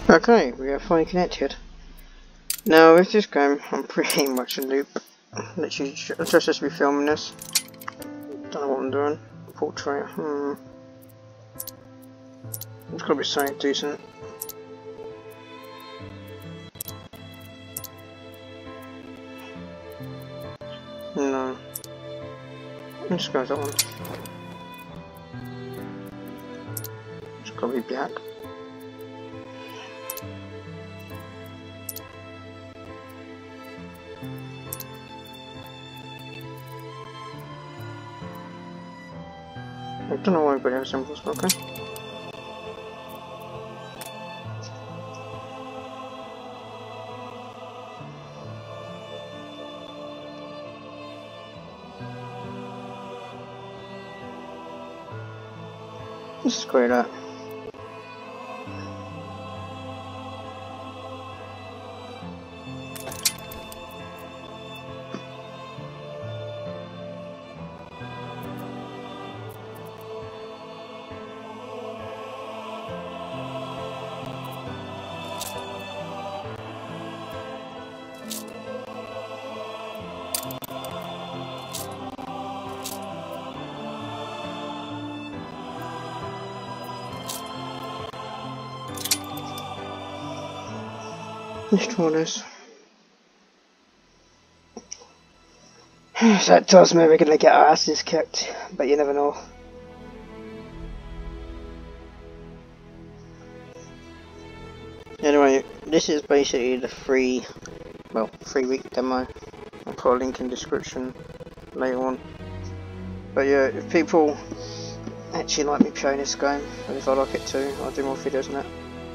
Okay, we are finally connected. Now with this game, I'm pretty much a noob. Literally just to be filming this. Don't know what I'm doing. Portrait. It's gotta be something decent. No. Let's go with that one. It's gotta be black. I don't know why everybody has symbols, but okay. This is great that. Let's try this. That tells me we're gonna get our asses kicked, but you never know. Anyway, this is basically the free week demo. I'll put a link in the description later on. But yeah, if people actually like me playing this game, and if I like it too, I'll do more videos on it.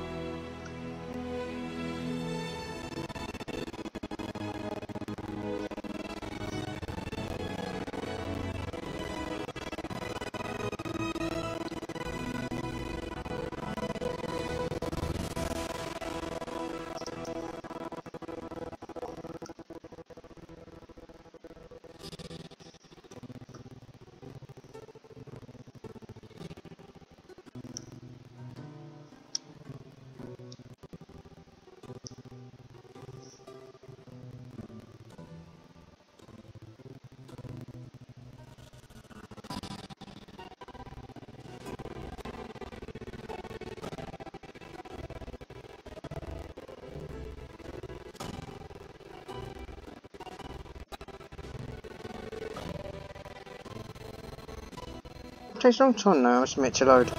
It takes a long time now, I submit to load.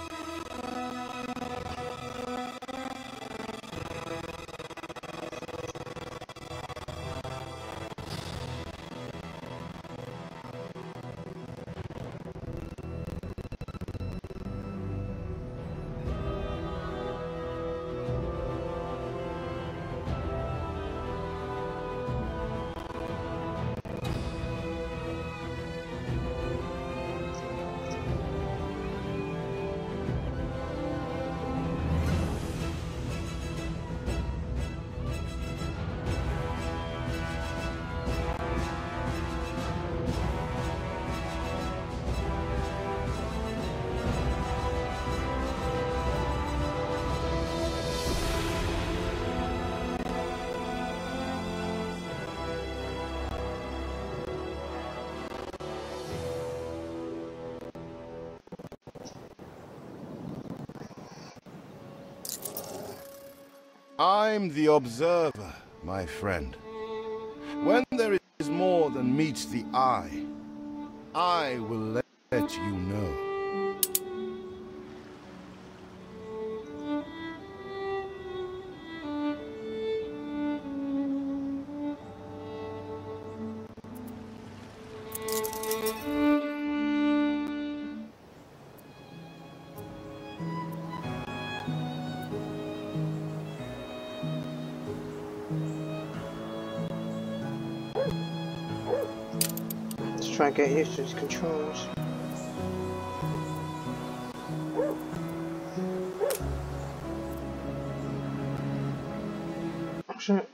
I'm the observer, my friend. When there is more than meets the eye, I will let you know. Let's try and get used to these controls. Oh shit.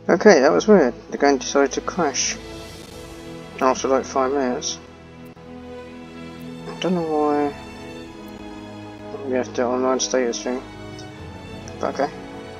Okay, that was weird. The game decided to crash after like 5 minutes. I don't know why. We have to do online status thing. But okay.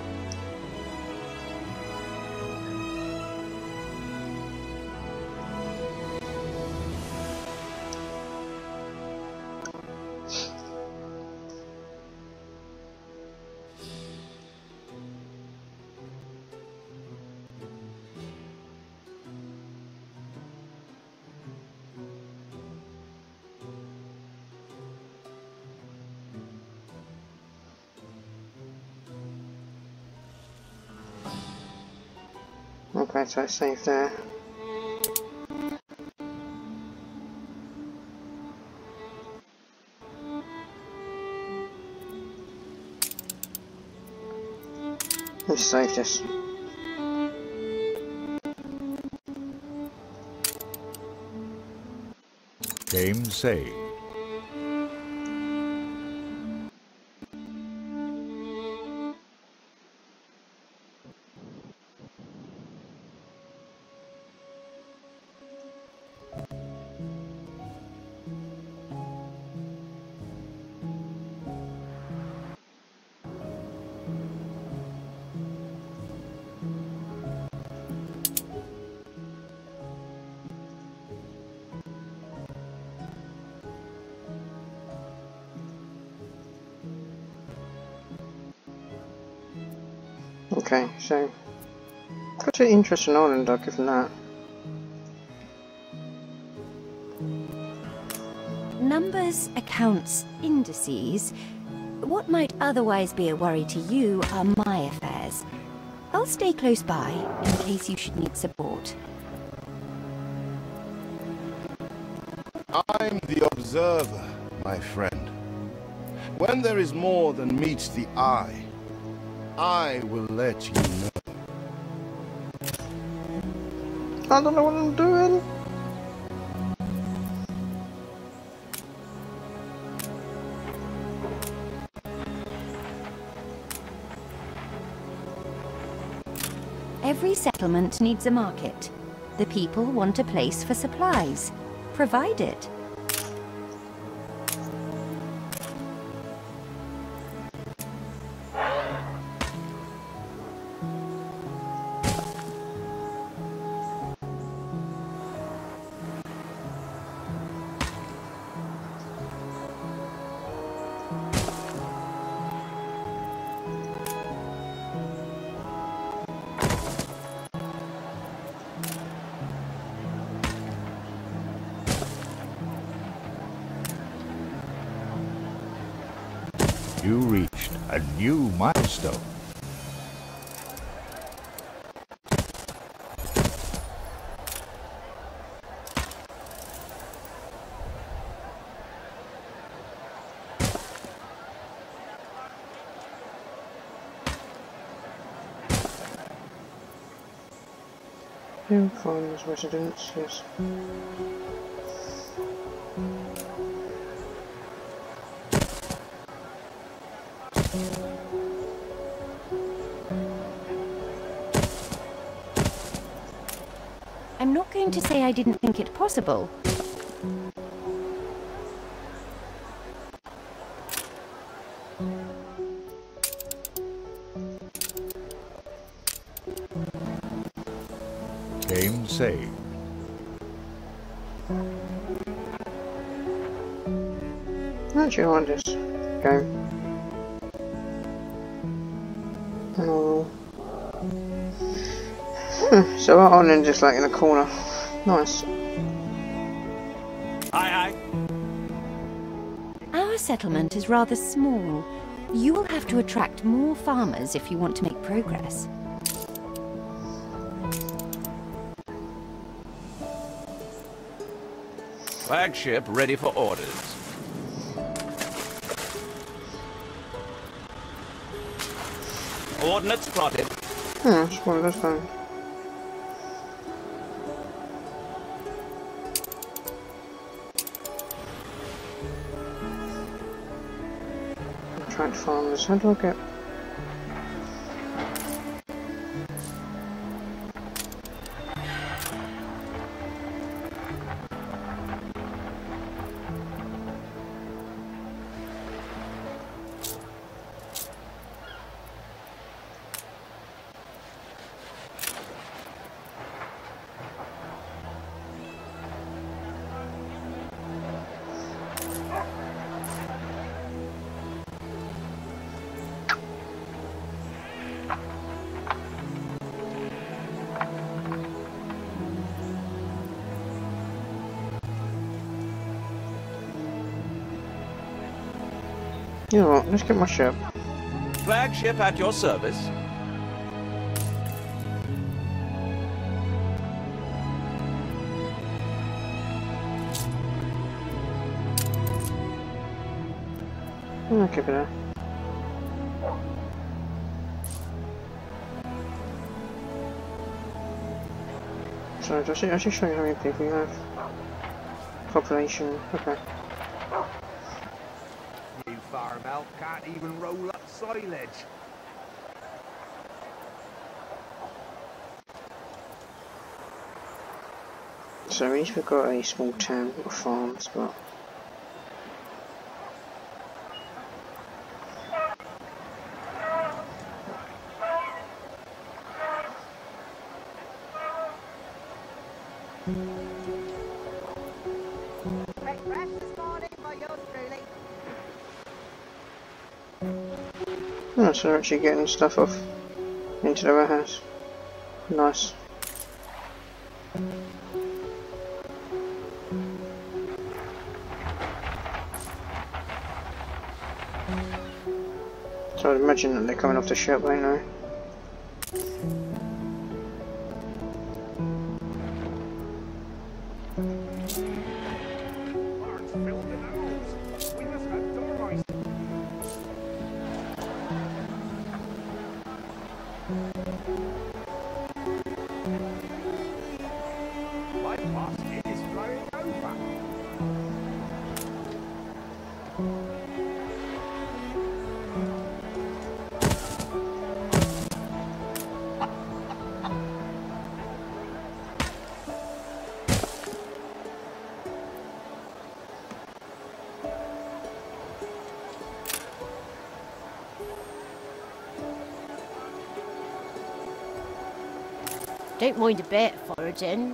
Okay, so it's safe there. Let's save this. Game saved. Okay, so got an interesting island, I'll give them that. Numbers, accounts, indices. What might otherwise be a worry to you are my affairs. I'll stay close by in case you should need support. I'm the observer, my friend. When there is more than meets the eye, I will let you know. I don't know what I'm doing. Every settlement needs a market. The people want a place for supplies. Provide it. You reached a new milestone. New farmers' residence, yes. I'm not going to say I didn't think it possible. Game saved. Actually, I want this game. Oh. So our island just like in a corner. Nice. Aye, aye. Our settlement is rather small. You will have to attract more farmers if you want to make progress. Flagship ready for orders. Ordnance plotted. Just one of those things. I'm trying to farm this. How do I get? You know what, let's get my ship. Flagship at your service. I'll keep it there. So does it actually show you how many people you have? Population, okay. You farm out can't even roll up silage. So we've got a small town of farms, but oh, so they're actually getting stuff off into the warehouse. Nice. So I'd imagine that they're coming off the ship, ain't they? Barns filled with animals. We must have dormice. My basket is flowing over. Don't mind a bit foraging.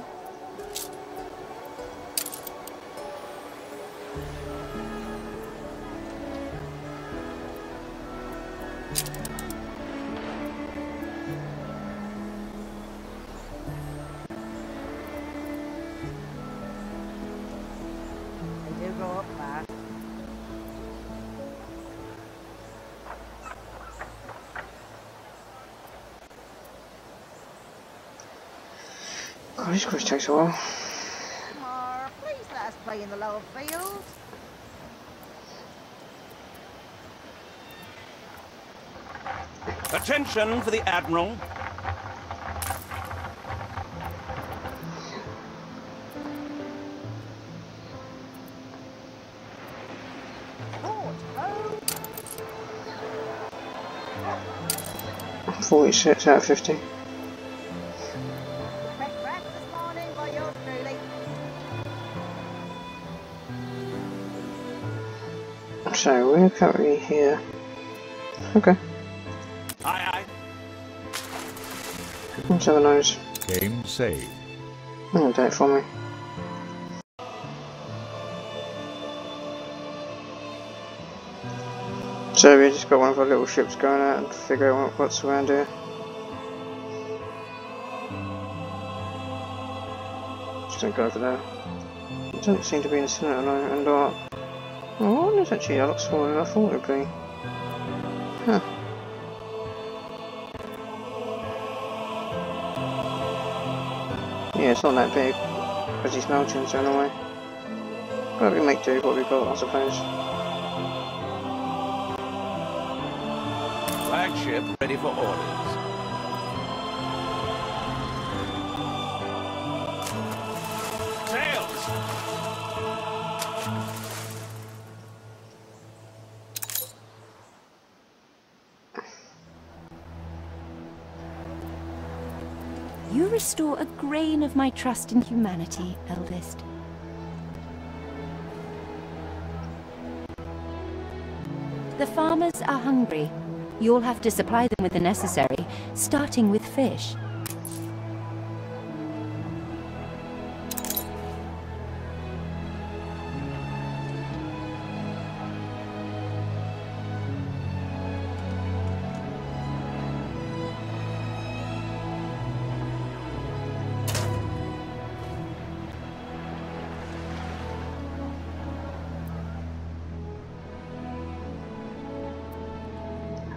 They do go up there. Oh, this quest takes a while. Mar, please let us play in the lower fields. Attention for the Admiral. Port home. 46 out of 50. Breakfast this morning by yours truly. So we're currently here. Okay, Aye, aye. let's have a nose. Game saved. Oh, do it for me. So we just got one of our little ships going out and figure out what's around here. Just don't go over there. It doesn't seem to be in the centre and oh, it's actually a lot smaller than I thought it would be. Huh. Yeah, it's not that big, as these mountains are in a way. But we make do with what we've got, I suppose. Flagship ready for orders. Sails! You restore a grain of my trust in humanity, eldest. The farmers are hungry. You'll have to supply them with the necessary, starting with fish.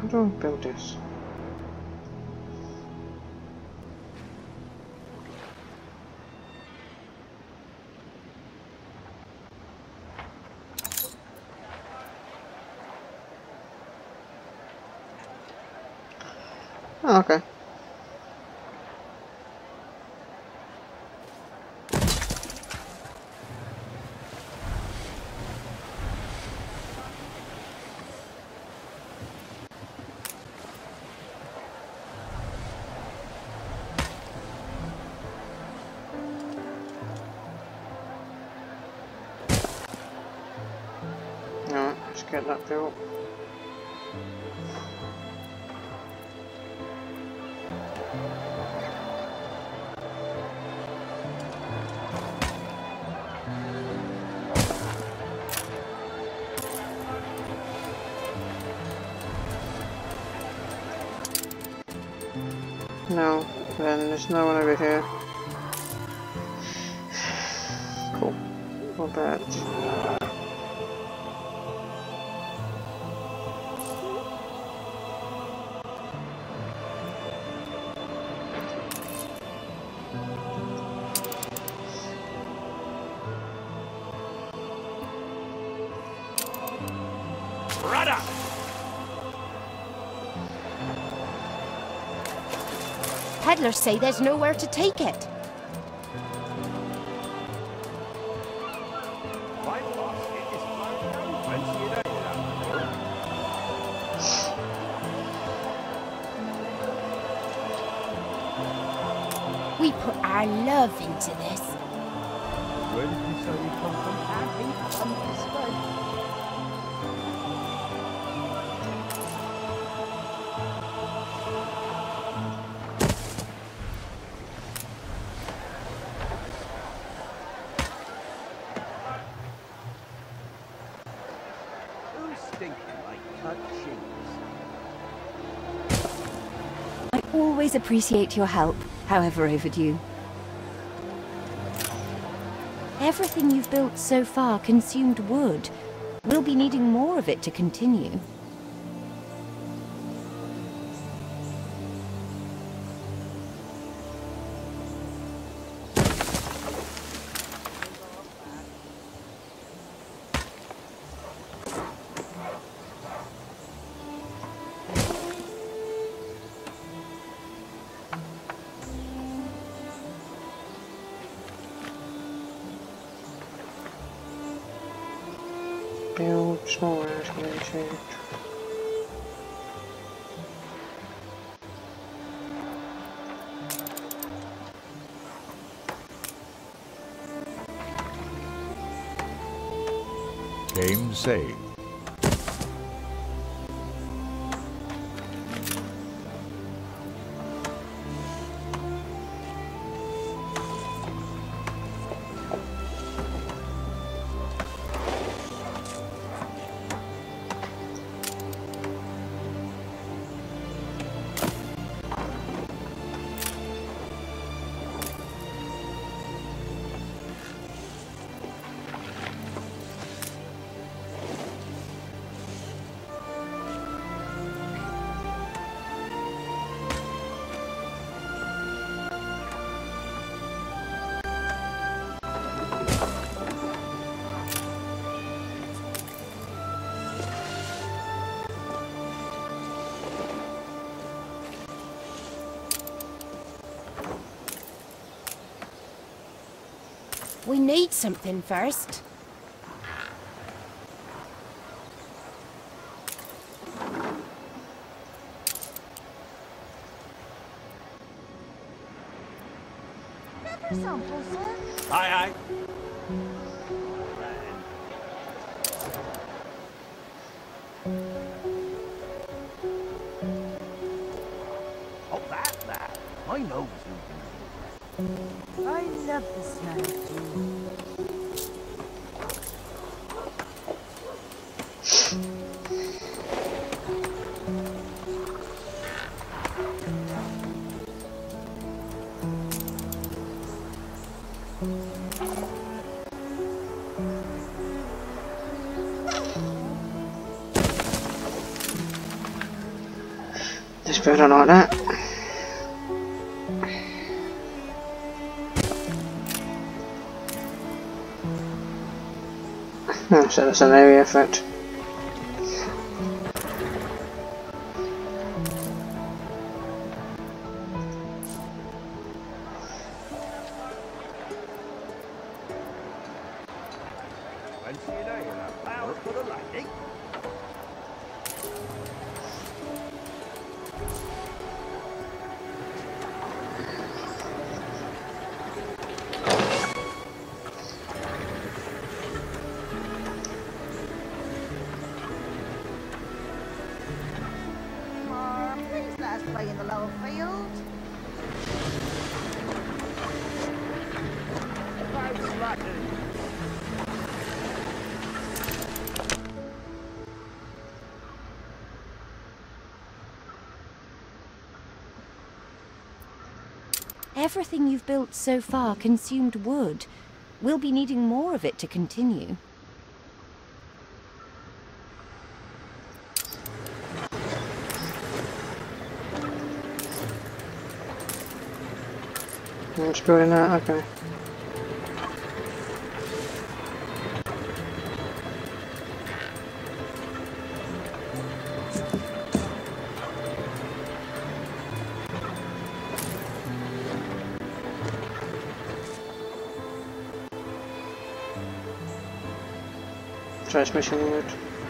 do I build this? Oh, okay. Alright, let's get that built. No, then there's no one over here. Cool. Not bad. Rudder! Peddlers say there's nowhere to take it. Right, boss, it is fine. Fancy it ain't that. We put our love into this. Where did you say you come from? I think I come from Spud. Who's stinking like cut cheese? I always appreciate your help, however overdue. Everything you've built so far consumed wood. We'll be needing more of it to continue. Build small areas can change. Game saved. We need something first. Another sample, sir. Aye, aye. Oh, that. I know who. I love the smell of tea. This bit I like that. Oh, so that's an area effect. Please let us play in the lower field. Everything you've built so far consumed wood. We'll be needing more of it to continue. I'm just building that, okay. Transmission wood.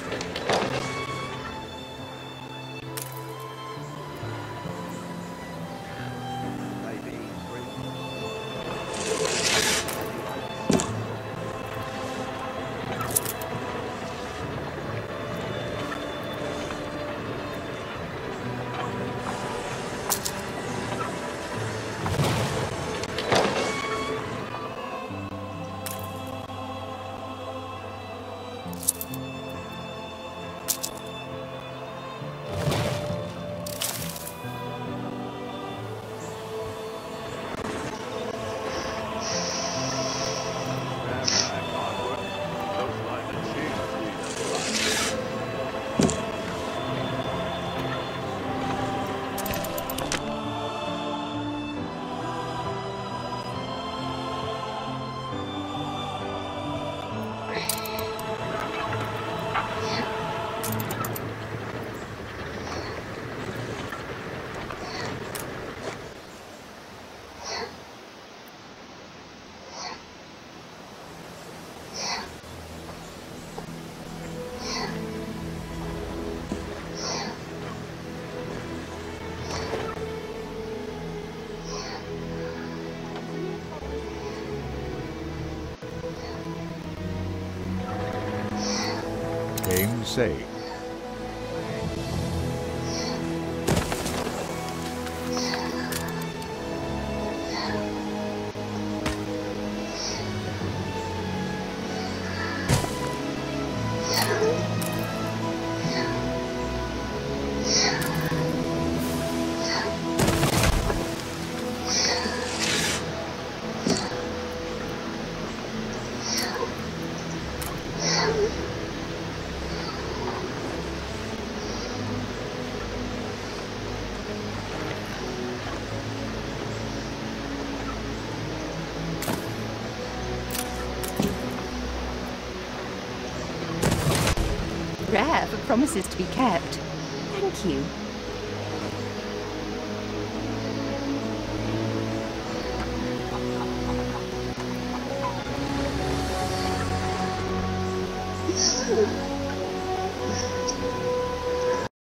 Game saved. Rare, but promises to be kept. Thank you.